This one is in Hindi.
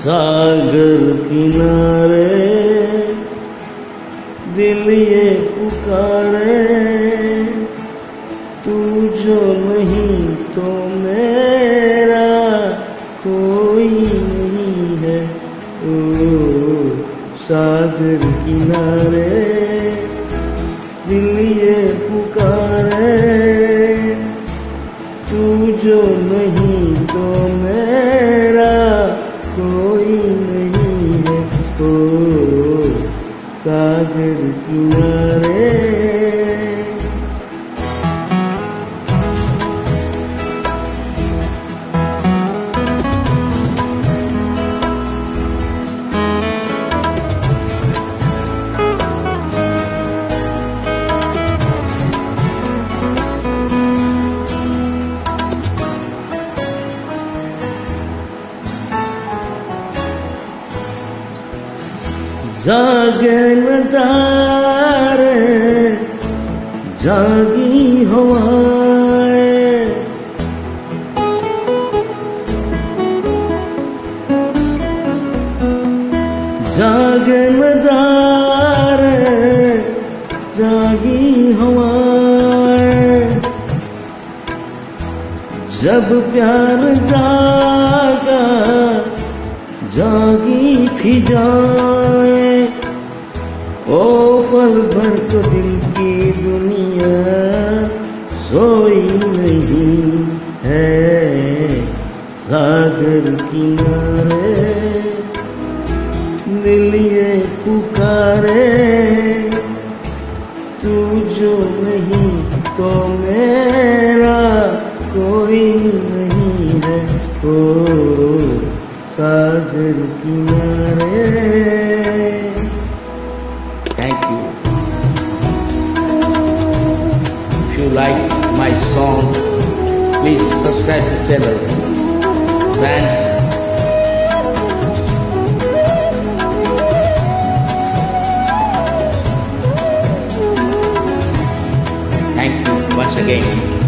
सागर किनारे दिल ये पुकारे, तू जो नहीं तो मेरा कोई नहीं है। ओ सागर किनारे दिल ये पुकारे, तू जो नहीं तो मेरा कोई नहीं है। ओ सागर किनारे। जागे नजारे जागी हवाएं, जागे नजारे जागी हवाएं, जब प्यार जागा जागी फिजाएं। ओ पल भर तो दिल की दुनिया सोई नहीं है। सागर किनारे दिल ये पुकारे, तू जो नहीं तो मेरा कोई नहीं है। ओ सागर किनारे। Thank you. If you like my song, please subscribe this channel. Friends, thank you once again.